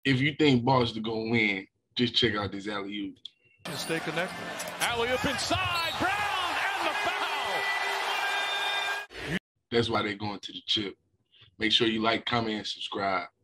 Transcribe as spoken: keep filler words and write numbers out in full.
if you think Boston gonna win, just check out this alley-oop. Stay connected. Alley-oop inside, Brown, and the foul. That's why they're going to the chip. Make sure you like, comment, and subscribe.